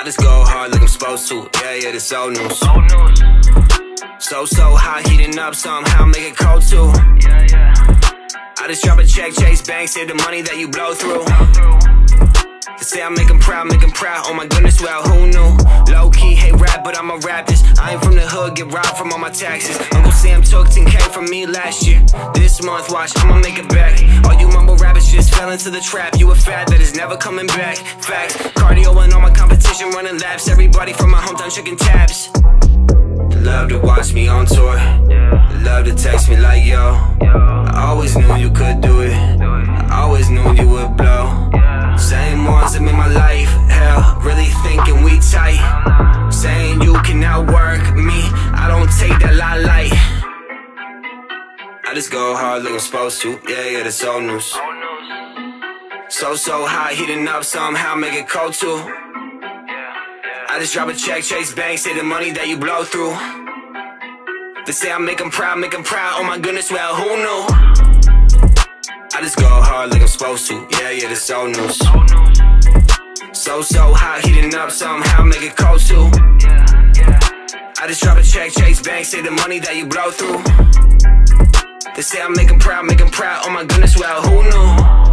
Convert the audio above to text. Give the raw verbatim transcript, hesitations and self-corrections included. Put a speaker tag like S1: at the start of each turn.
S1: I just go hard like I'm supposed to. Yeah, yeah, this old news. So, so hot, heating up somehow, make it cold too. I just drop a check, chase banks, save the money that you blow through. They say I make them proud, make them proud. Oh my goodness, well, who knew? Low-key, hate rap, but I'ma rap this. I ain't from the hood, get robbed from all my taxes. Uncle Sam took ten K from me last year. This month, watch, I'ma make it back. All you mumble rappers just fell into the trap. You a fad that is never coming back. Facts, cardio and all my competition running laps. Everybody from my hometown shaking tabs. They love to watch me on tour. They love to text me like, yo, I always knew you could do it. I always knew you would blow. Same ones that made my life hell, really thinking we tight. Saying you can outwork me, I don't take that lie light. I just go hard like I'm supposed to. Yeah, yeah, that's old news. So, so hot, heating up somehow, make it cold too. I just drop a check, chase banks, say the money that you blow through. They say I make them proud, make them proud. Oh my goodness, well, who knew? I just go hard like I'm supposed to. Yeah, yeah, this old news. So, so hot, heating up somehow, make it cold too. I just drop a check, chase banks, say the money that you blow through. They say I make them proud, make them proud. Oh my goodness, well, who knew?